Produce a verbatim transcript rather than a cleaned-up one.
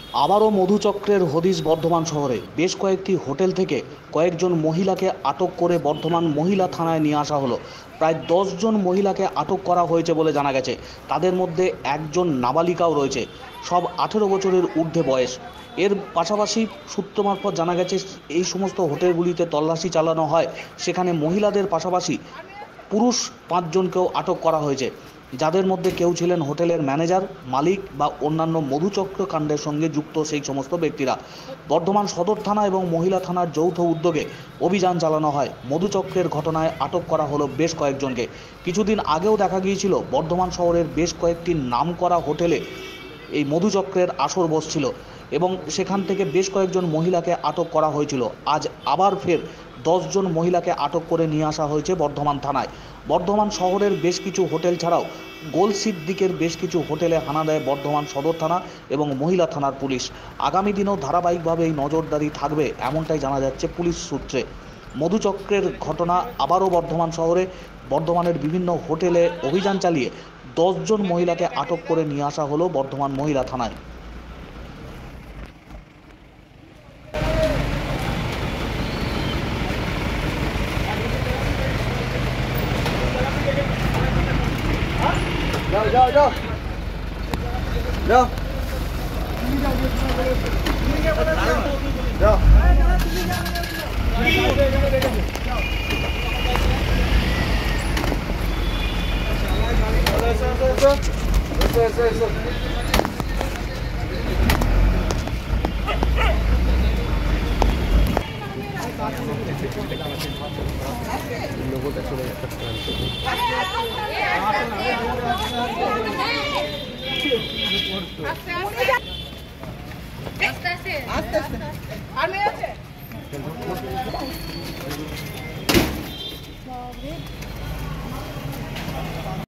আবারও মধুচক্রের হদিশ বর্ধমান শহরে। বেশ কয়েকটি হোটেল থেকে কয়েকজন মহিলাকে আটক করে বর্ধমান মহিলা থানায় নিয়ে আসা হলো। প্রায় দশ জন মহিলাকে আটক করা হয়েছে বলে জানা গেছে। তাদের মধ্যে একজন নাবালিকাও রয়েছে, সব আঠেরো বছরের ঊর্ধ্বে বয়স। এর পাশাপাশি সূত্র মারফত জানা গেছে এই সমস্ত হোটেলগুলিতে তল্লাশি চালানো হয়, সেখানে মহিলাদের পাশাপাশি পুরুষ পাঁচজনকেও আটক করা হয়েছে, যাদের মধ্যে কেউ ছিলেন হোটেলের ম্যানেজার, মালিক বা অন্যান্য মধুচক্র কাণ্ডের সঙ্গে যুক্ত সেই সমস্ত ব্যক্তিরা। বর্ধমান সদর থানা এবং মহিলা থানার যৌথ উদ্যোগে অভিযান চালানো হয়। মধুচক্রের ঘটনায় আটক করা হলো বেশ কয়েকজনকে। কিছুদিন আগেও দেখা গিয়েছিল বর্ধমান শহরের বেশ কয়েকটি নামকরা হোটেলে এই মধুচক্রের আসর বসছিল এবং সেখান থেকে বেশ কয়েকজন মহিলাকে আটক করা হয়েছিল। আজ আবার ফের দশজন মহিলাকে আটক করে নিয়ে আসা হয়েছে বর্ধমান থানায়। বর্ধমান শহরের বেশ কিছু হোটেল ছাড়াও গোলসিদ্দিকের বেশ কিছু হোটেলে হানা দেয় বর্ধমান সদর থানা এবং মহিলা থানার পুলিশ। আগামী দিনেও ধারাবাহিকভাবে এই নজরদারি থাকবে, এমনটাই জানা যাচ্ছে পুলিশ সূত্রে। মধুচক্রের ঘটনা আবারও বর্ধমান শহরে। বর্ধমানের বিভিন্ন হোটেলে অভিযান চালিয়ে দশজন মহিলাকে আটক করে নিয়ে আসা হলো বর্ধমান মহিলা থানায়। যাও যাও যাও যাও যাও এসো এসো এসো লোগোটা চলে যাচ্ছে। আস্তে আস্তে আস্তে আস্তে আর মেয়ে আছে।